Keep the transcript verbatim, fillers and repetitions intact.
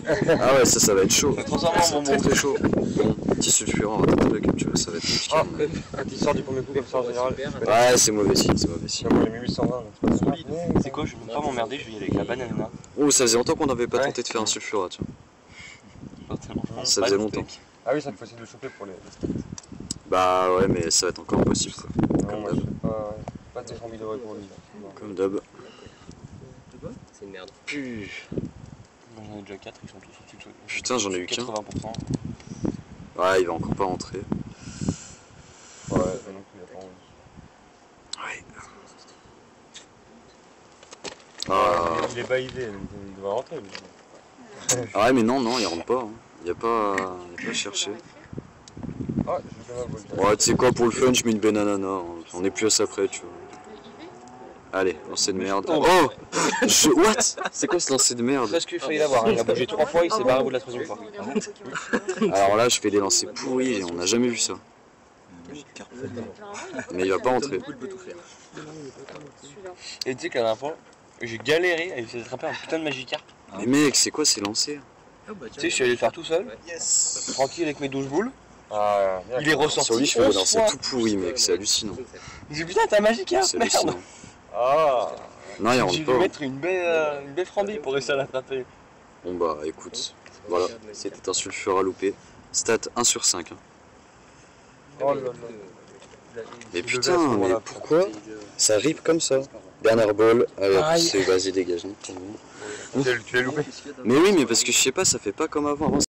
Ah ouais, ça, ça va être chaud. Transforme en bonbon. Très très chaud. Bon, petit sulfurant, ratatouille, comme tu veux, ça va être compliqué. Ah, quand il sort du premier coup comme ça en général. Ouais, c'est mauvais signe, c'est mauvais signe. J'ai mis huit cent vingt, c'est pas solide. C'est quoi, je veux pas m'emmerder, je vais y aller avec la banane. Oh, ça faisait longtemps qu'on n'avait pas Ouais. tenté de faire un sulfurat, tu vois. Ça Pas faisait de longtemps. steak. Ah oui, ça faut essayer de le choper pour les. Bah ouais, mais ça va être encore impossible, quoi. Non, Comme moi, d'hab. je fais pas, pas deux cent mille euros pour lui. Comme d'hab. C'est une merde. J'en ai déjà quatre, ils sont tous au-dessus de soi. Putain, j'en ai eu qu'un. quatre-vingts pour cent. Ouais, il va encore pas rentrer. Ouais, mais non plus, il a pas envie. Ouais. Ah. Il est baïvé, il doit rentrer. Lui. Ah ouais, mais non, non, il rentre pas. Hein. Il y a pas, il y a pas à chercher. Ah, je vais quand même Ouais, tu sais quoi, pour le fun, je mets une bananana. Hein. On est plus à ça près, tu vois. Allez, lancer de merde. Oh, je... What? C'est quoi ce lancer de merde? Parce qu'il fallait l'avoir, il a bougé trois fois, il s'est barré au bout de la troisième fois. Alors là, je fais des lancers pourris, on n'a jamais vu ça. Mais il va pas rentrer. Et tu sais qu'à la dernière fois, j'ai galéré à essayer d'attraper un putain de Magikarp. Mais mec, c'est quoi ces lancers? Tu sais, je suis allé le faire tout seul, tranquille avec mes douze boules. Ah, Il est ressorti. Sur lui, je fais des onze lancers fois. tout pourris, mec, c'est hallucinant. J'ai dit putain, t'as un Magikarp, C'est merde. hallucinant. Ah, Non, il J'ai rentre dû pas. Hein. mettre une baie, euh, une baie frambée pour réussir à l'attraper. Bon bah écoute, voilà, c'était un sulfure à louper. Stat un sur cinq. Hein. oh là là. Mais Il putain, devait à ce mais moment-là. pourquoi ça rip comme ça? Dernière ball, allez hop, Aïe. c'est vas-y dégage. Hein. Tu l'as loupé. Mais oui, mais parce que je sais pas, ça fait pas comme avant. Avant,